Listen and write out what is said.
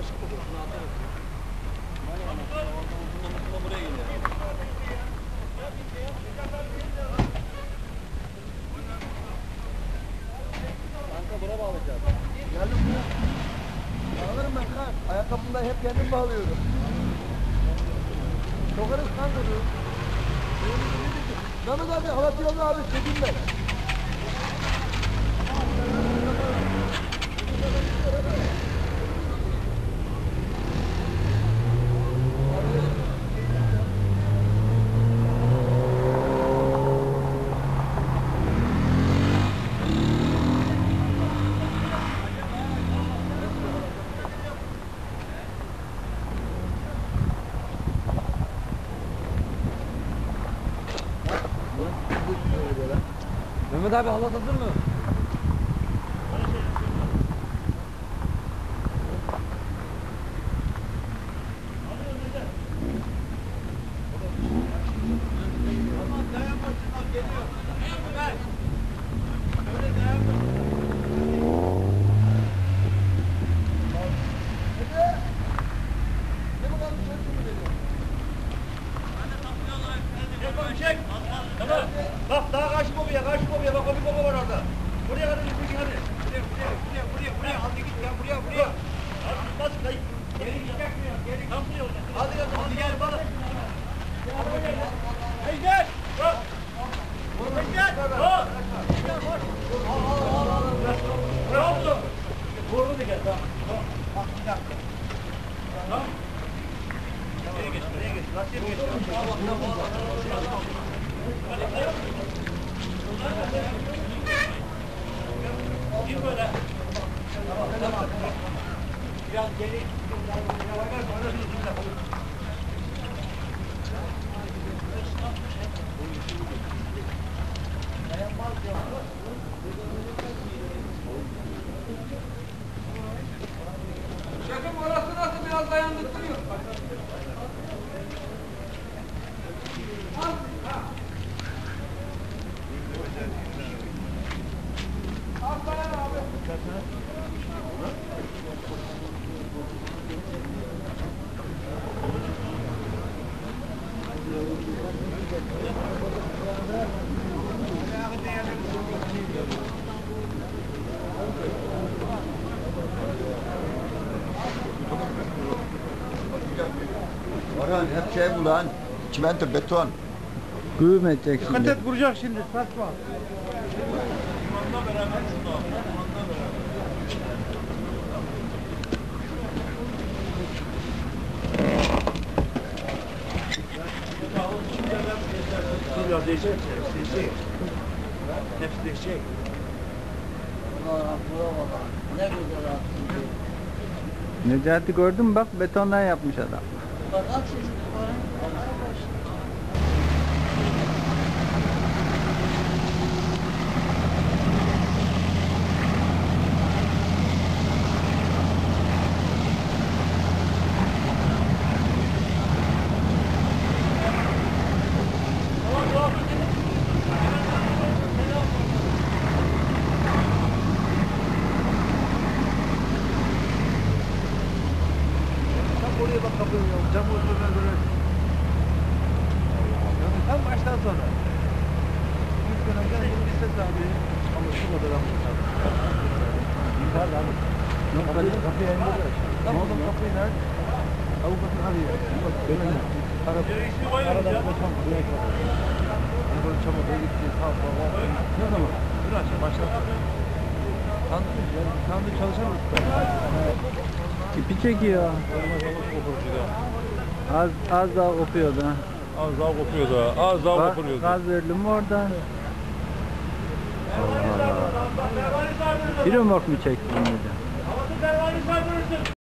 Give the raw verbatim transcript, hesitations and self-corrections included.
aşık olur. Bunu atarız. Bunu buraya geliyor. Kanka buna bağlayacağız. Geldim buraya. Bağlarım ben kan. Ayakkabımda hep kendim bağlıyorum. Sokarız kanka bunu. Mehmet abi halatı yolla abi çekeyim ben. Mehmet abi halat hazır mı? Çek. Tamam. Bak daha karşı kopya, karşı kopya. Bak kopya kopya var orada. Buraya kadar gitsin hadi. Buraya, buraya, buraya, buraya, buraya. Hadi git ya, buraya, buraya. Hadi bas kayıp. Geri gidecek mi ya? Geri tam buraya olacak. Hadi gel, hadi gel bana. Hey gel. Bak. Hey gel. Bak. Ne oldu? Vurdu da gel. Tamam. Bak bir dakika. Tamam. Nereye geç, nereye geç? Nasıl geç? Gir böyle. Tamam. Biraz geri. Şefim orası nasıl biraz dayandık duruyor. Orhan hep şey bu lan. Çimento, beton. Güğüm edecek şimdi. Dikkat et vuracak şimdi. Saçma. Biraz değişecek. Değişecek. Hepsi değişecek. Ne güzel aslında. Necati gördün mü bak betondan yapmış adam. Bak at şimdi. Oraya bak kapıya cam ortasına göre. Yani tam baştan sonra. Bir dönemden bunu bir ses abi. Ama şu kadar almış abi. İntihar abi. Kapıyı, kapıyı indirdiler. Tamam oğlum kapıyı nerede? Avukatın arıyor. Benim. Arada, arada beton buraya kadar. Hani böyle çamurda gitti. Sağ sağ sağ. Ne zaman? Dün akşam baştan sonra. Tanrı yani Tanrı çalışamaz. İpi çekiyor. Az az daha kopuyordu ha. Az daha kopuyordu. Az daha Ga- kopuyordu. Gaz verdim mi oradan? Allah Allah. Bir remork mu çektin dedi.